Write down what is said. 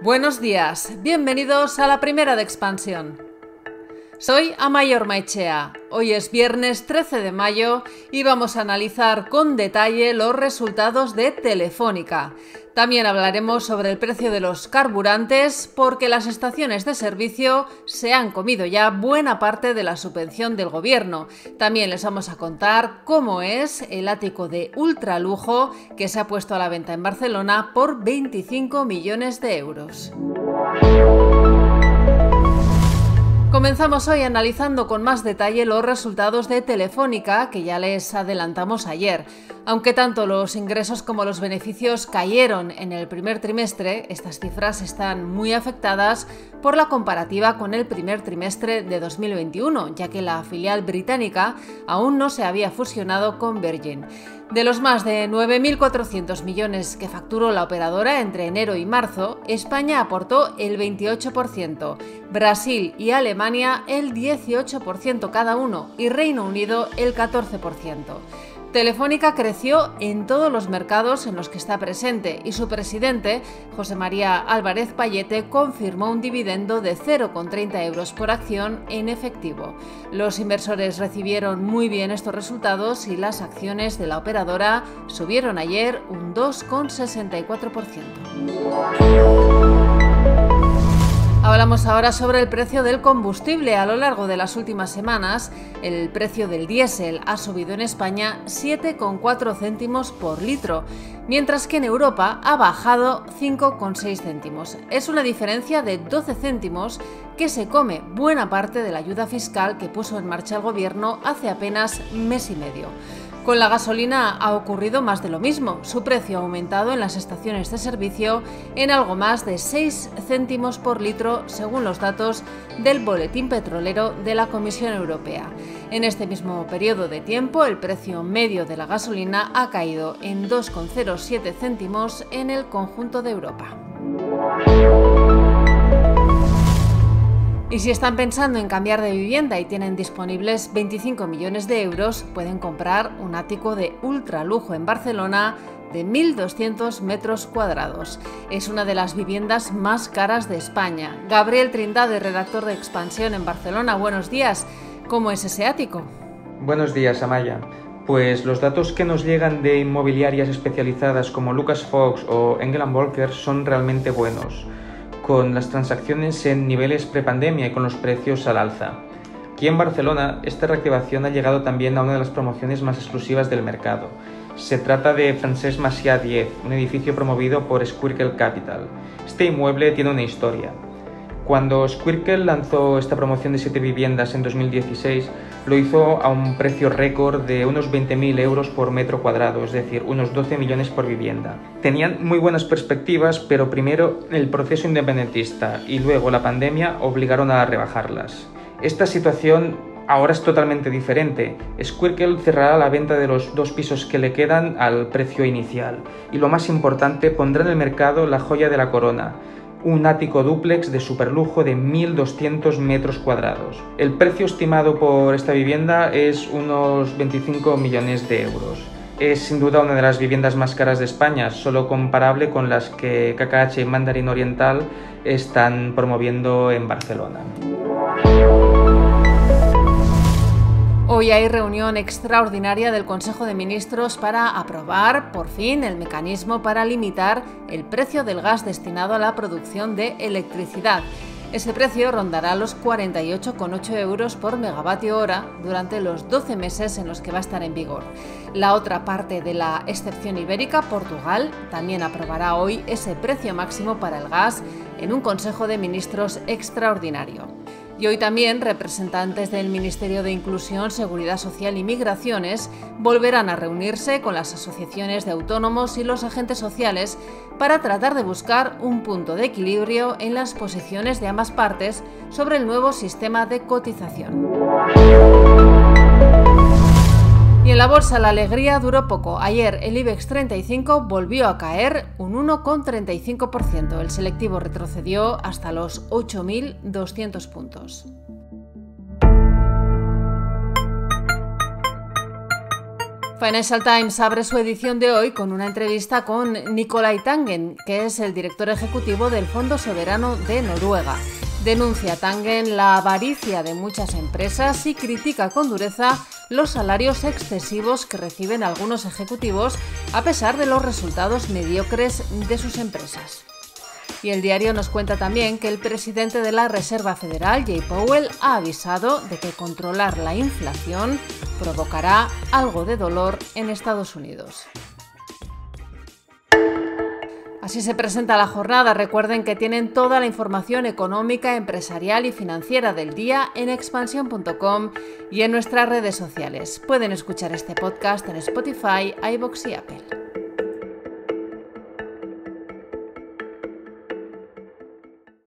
Buenos días, bienvenidos a la primera de Expansión. Soy Amaia Ormaechea. Hoy es viernes 13 de mayo y vamos a analizar con detalle los resultados de Telefónica. También hablaremos sobre el precio de los carburantes porque las estaciones de servicio se han comido ya buena parte de la subvención del gobierno. También les vamos a contar cómo es el ático de ultralujo que se ha puesto a la venta en Barcelona por 25 millones de euros. Comenzamos hoy analizando con más detalle los resultados de Telefónica, que ya les adelantamos ayer. Aunque tanto los ingresos como los beneficios cayeron en el primer trimestre, estas cifras están muy afectadas por la comparativa con el primer trimestre de 2021, ya que la filial británica aún no se había fusionado con Virgin. De los más de 9.400 millones que facturó la operadora entre enero y marzo, España aportó el 28%, Brasil y Alemania el 18% cada uno y Reino Unido el 14%. Telefónica creció en todos los mercados en los que está presente y su presidente, José María Álvarez Pallete, confirmó un dividendo de 0,30 euros por acción en efectivo. Los inversores recibieron muy bien estos resultados y las acciones de la operadora subieron ayer un 2,64%. Hablamos ahora sobre el precio del combustible. A lo largo de las últimas semanas, el precio del diésel ha subido en España 7,4 céntimos por litro, mientras que en Europa ha bajado 5,6 céntimos. Es una diferencia de 12 céntimos que se come buena parte de la ayuda fiscal que puso en marcha el gobierno hace apenas mes y medio. Con la gasolina ha ocurrido más de lo mismo. Su precio ha aumentado en las estaciones de servicio en algo más de 6 céntimos por litro, según los datos del Boletín Petrolero de la Comisión Europea. En este mismo periodo de tiempo, el precio medio de la gasolina ha caído en 2,07 céntimos en el conjunto de Europa. Y si están pensando en cambiar de vivienda y tienen disponibles 25 millones de euros, pueden comprar un ático de ultralujo en Barcelona de 1.200 metros cuadrados. Es una de las viviendas más caras de España. Gabriel Trindade, redactor de Expansión en Barcelona, buenos días. ¿Cómo es ese ático? Buenos días, Amaia. Pues los datos que nos llegan de inmobiliarias especializadas como Lucas Fox o Engel & Volker son realmente buenos, con las transacciones en niveles prepandemia y con los precios al alza. Aquí en Barcelona, esta reactivación ha llegado también a una de las promociones más exclusivas del mercado. Se trata de Francesc Macià 10, un edificio promovido por Squircle Capital. Este inmueble tiene una historia. Cuando Squircle lanzó esta promoción de 7 viviendas en 2016, lo hizo a un precio récord de unos 20.000 euros por metro cuadrado, es decir, unos 12 millones por vivienda. Tenían muy buenas perspectivas, pero primero el proceso independentista y luego la pandemia obligaron a rebajarlas. Esta situación ahora es totalmente diferente. Squircle cerrará la venta de los 2 pisos que le quedan al precio inicial y, lo más importante, pondrá en el mercado la joya de la corona, un ático dúplex de superlujo de 1.200 metros cuadrados. El precio estimado por esta vivienda es unos 25 millones de euros. Es sin duda una de las viviendas más caras de España, solo comparable con las que KKH y Mandarin Oriental están promoviendo en Barcelona. Hoy hay reunión extraordinaria del Consejo de Ministros para aprobar, por fin, el mecanismo para limitar el precio del gas destinado a la producción de electricidad. Ese precio rondará los 48,8 euros por megavatio hora durante los 12 meses en los que va a estar en vigor. La otra parte de la excepción ibérica, Portugal, también aprobará hoy ese precio máximo para el gas en un Consejo de Ministros extraordinario. Y hoy también representantes del Ministerio de Inclusión, Seguridad Social y Migraciones volverán a reunirse con las asociaciones de autónomos y los agentes sociales para tratar de buscar un punto de equilibrio en las posiciones de ambas partes sobre el nuevo sistema de cotización. Y en la bolsa la alegría duró poco. Ayer el IBEX 35 volvió a caer un 1,35%. El selectivo retrocedió hasta los 8.200 puntos. Financial Times abre su edición de hoy con una entrevista con Nicolai Tangen, que es el director ejecutivo del Fondo Soberano de Noruega. Denuncia Tangen la avaricia de muchas empresas y critica con dureza los salarios excesivos que reciben algunos ejecutivos a pesar de los resultados mediocres de sus empresas. Y el diario nos cuenta también que el presidente de la Reserva Federal, Jay Powell, ha avisado de que controlar la inflación provocará algo de dolor en Estados Unidos. Así se presenta la jornada. Recuerden que tienen toda la información económica, empresarial y financiera del día en expansión.com y en nuestras redes sociales. Pueden escuchar este podcast en Spotify, iVoox y Apple.